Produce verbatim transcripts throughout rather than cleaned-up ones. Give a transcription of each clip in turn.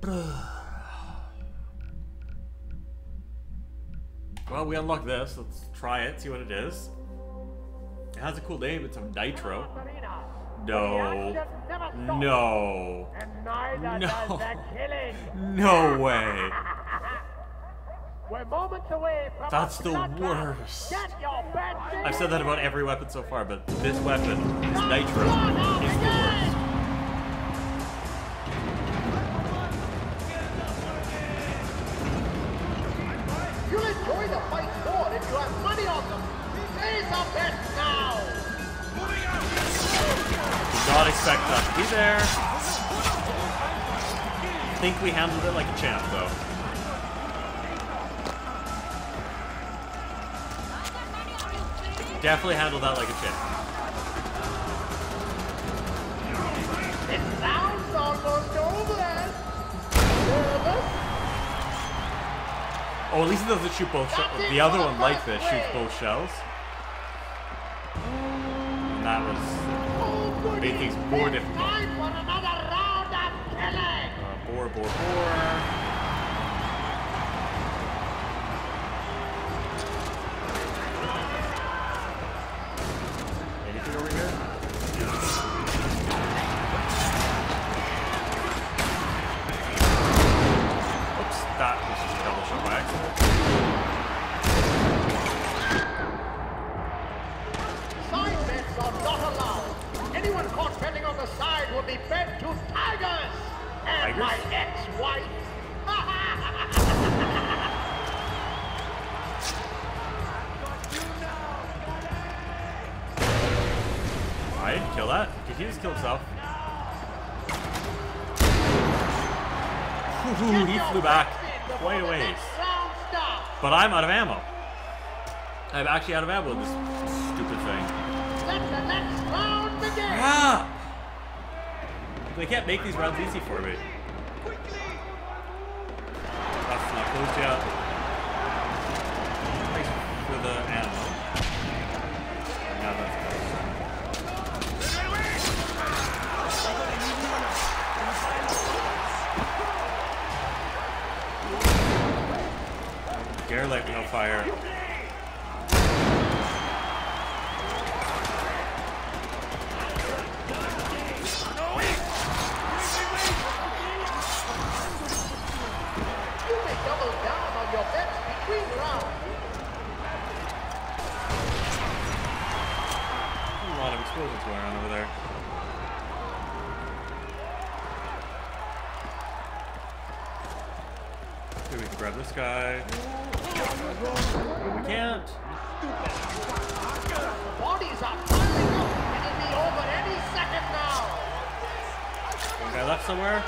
Well, we unlocked this. Let's try it, see what it is. It has a cool name. It's a Nitro. No. No. No. No way. That's the worst. I've said that about every weapon so far, but this weapon, this Nitro, is the worst. You'll enjoy the fight more if you have money on them. Place a bet now. Did not expect that to be there. I think we handled it like a champ, though. Definitely handled that like a champ. It sounds almost over. Nervous? Oh, at least it doesn't shoot both shells. The other one, like this, shoots both shells. And that was... made things more difficult. Time for another round of killing. Uh, bore, bore, bore. Anything over here? Oops, that was just a double shot by accident. Side bets are not allowed. Anyone caught betting on the side will be fed to tigers and Tigers? my ex-wife. I didn't kill that. Did he just kill himself? Ooh, he flew back quite a ways. But I'm out of ammo. I'm actually out of ammo with this stupid thing. Let the next round begin. Ah! They can't make these rounds easy for me. That's not close yet. Thanks for the ammo. Now that's close. Dare light me on fire. Explosions going on over there. Maybe we can grab this guy. No, we can't. Bodies are piling up. It'll be over any second now. One guy left somewhere.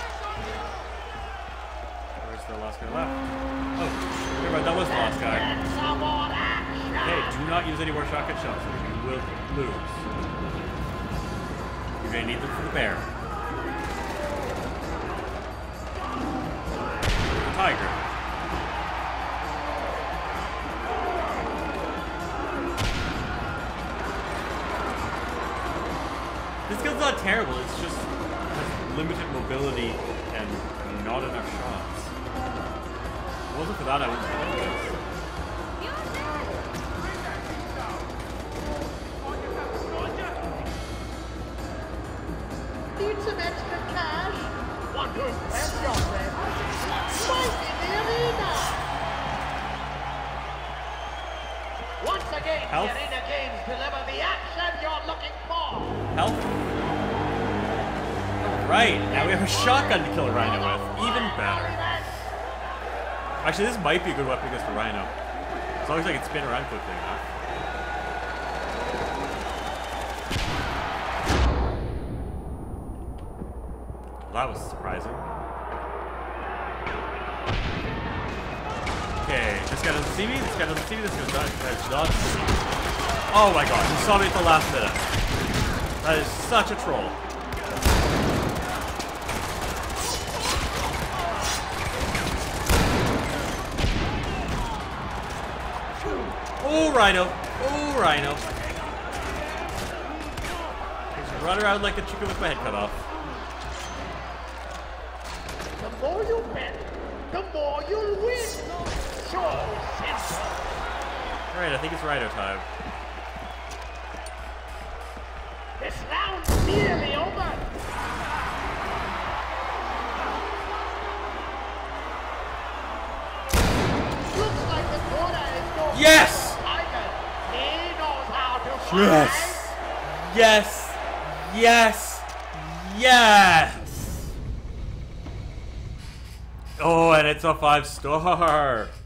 Where's the last guy left? Oh, never mind. That was the last guy. Okay, do not use any more shotgun shells, or you will lose. You're gonna need them for the bear. The tiger. This gun's not terrible, it's just has limited mobility and not enough shots. If it wasn't for that, I wouldn't play this. Need some extra cash? Want to impress your friends? Fight in the arena! Once again, the Health. arena games deliver the action you're looking for! Health. Right, now we have a shotgun to kill a rhino with. Even better. Actually, this might be a good weapon against a rhino. As long as I can spin around quickly enough. That was surprising. Okay, this guy doesn't see me, this guy doesn't see me, this guy does not see me. Oh my god, he saw me at the last minute. That is such a troll. Oh, rhino. Oh, rhino. Just run around like a chicken with my head cut off. Some more you bet, the more you'll win. So simple. Alright, I think it's Rhino time. This round's nearly over. Looks like the quarter is going. Yes! Tiger. He knows how to fight. Yes! Yes! Yes! Yes! Oh, and it's a five star!